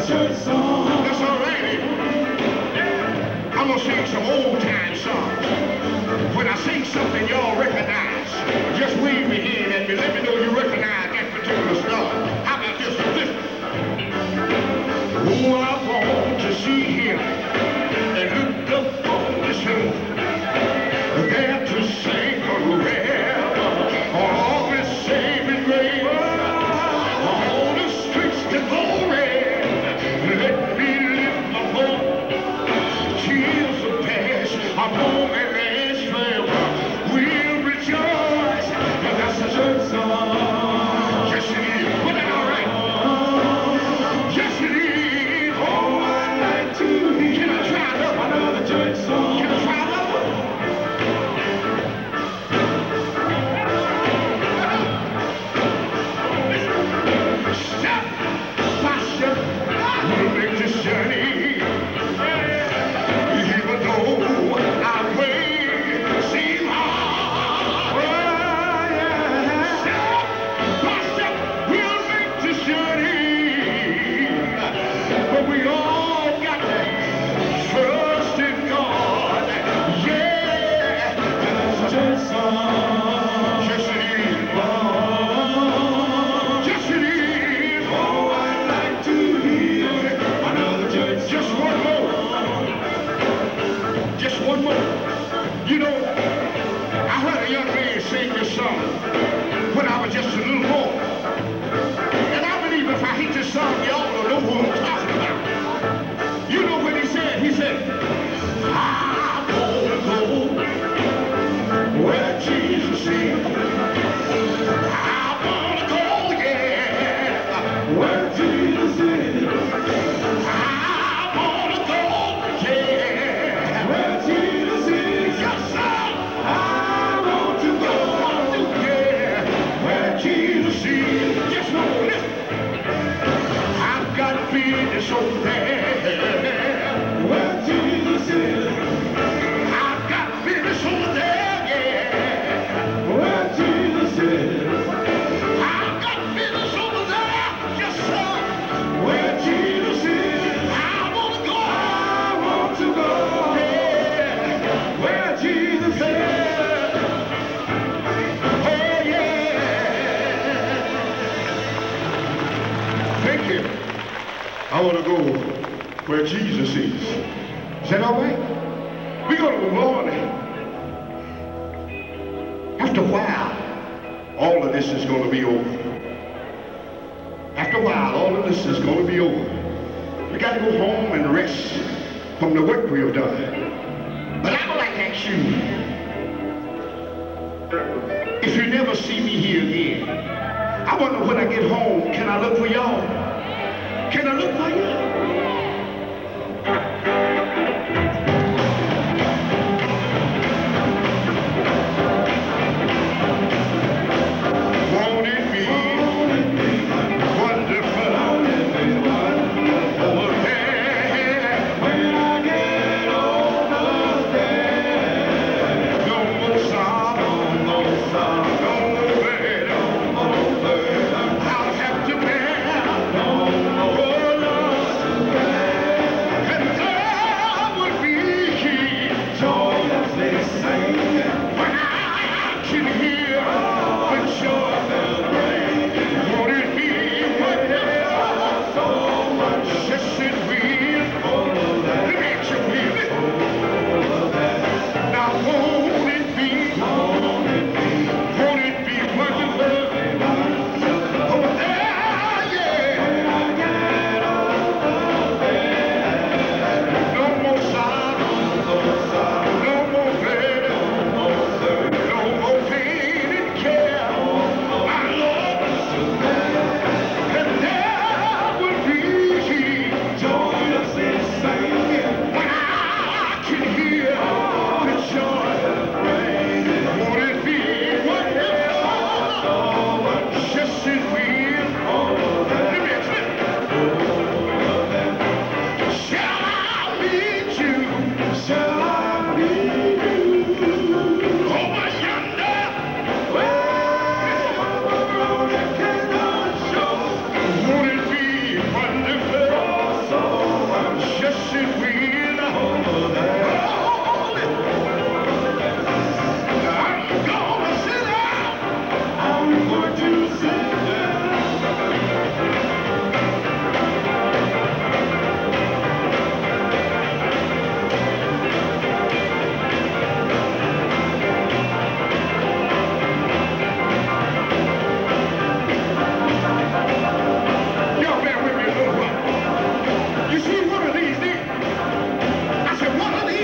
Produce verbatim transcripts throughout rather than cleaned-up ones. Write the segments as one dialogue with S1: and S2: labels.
S1: church song.
S2: That's all right. I'm gonna sing some old time songs. When I sing something y'all recognize, just wave your hand at me. Let me know you recognize that particular song. How about this? Listen. Oh, I want to see him and look up on this hill, there to sing forever, all is saving grace, all the streets to glory. Let me lift my voice, tears of past, I'm home and last forever. We'll rejoice, and that's a church song. Yes, it is. Put it all right. Yes, it is. Oh, I like to hear. Can I try that? Another church song. Can I try that one? Step by step, we'll make this journey. Even though our way seems hard. Oh, yeah. Step by step, we'll make this journey. But we all got to trust in God. Yeah. That's a church song. Yes, it is. Oh, yes, it is. Oh, I'd like to hear another church. Just one more. Just one more. You know, I heard a young man sing this song when I was just a little boy. And I believe if I hit this song, y'all will know who I'm talking about. You know what he said? He said, I wanna go where Jesus is. I wanna go, yeah, where Jesus is. I wanna go, yeah, where Jesus is. Yes, sir. I want to go, yeah, where Jesus is. Yes, no, listen. I've got business over there, where Jesus is. I've got business over there, yeah, where Jesus is. I've got business over there, yes, sir, where Jesus is. I want to go, I want to go, yeah, where Jesus is. Oh, yeah. Thank you. I want to go where Jesus is. Is that all right? We're going to go on. After a while, all of this is going to be over. After a while, all of this is going to be over. We got to go home and rest from the work we have done. But I would like to ask you, if you never see me here again, I wonder when I get home, can I look for y'all? Can I look for you? Won't it be wonderful over there when I get over there? No more sorrow, no more sorrow, no more burden, no more burden. I'll have to bear no more. dancing queen. Oh, that. I'm gonna sit down. I'm going to sit down. Y'all bear with me a little while. You see, one of these days, I said, one of these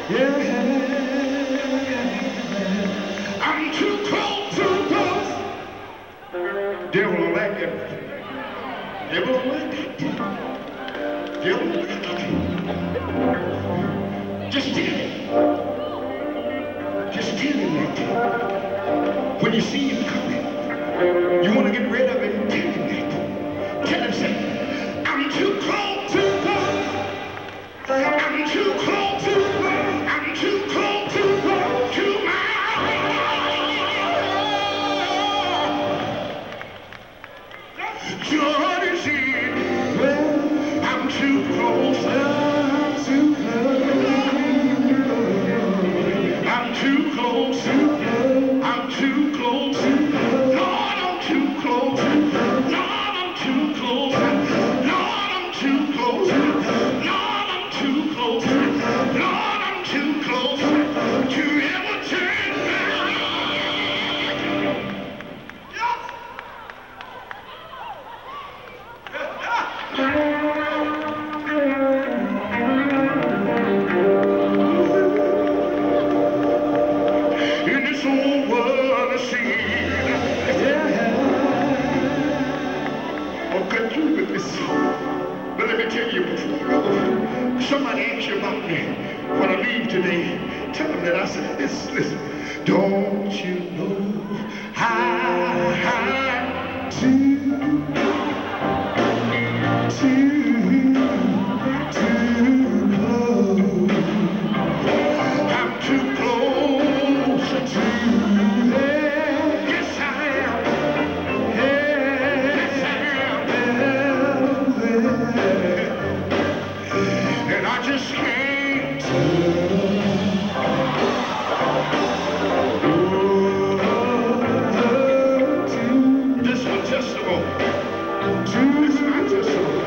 S2: I'm too close, too close. Devil don't like that. Devil don't like that. Devil don't like that. Just tell him. Just tell him that. When you see him coming, you want to get rid of him, tell him that. Tell him, say, I'm too close, too close. I'm too close, too close. I'm too close, too close to my Jordan said, well, I'm too close, I'm too close. I'm too close, I'm too close. Lord, I'm too close. Lord, I'm too close. Lord, I'm too close. Lord, I'm too close. Lord, I'm too close to ever turn back. In this old world of sin, I'll conclude with this. But let me tell you before I go, somebody asks you about me when I leave today. Tell them that I said this, listen. Don't you know how high to, to, too close. I'm too close to there. Yes, I am. Yes, I am. And I just can't. This is my testimony. This is my testimony.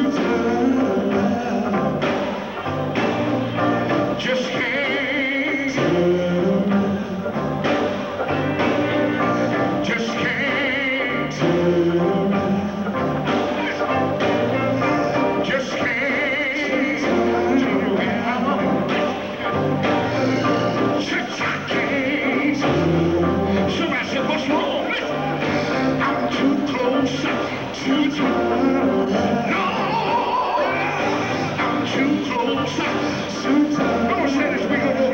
S2: Just can't. Just can't. Just can't. Just I can't. Somebody said, what's wrong? Listen, I'm too close to the no. I'm too close to the. Come on, say this. We gonna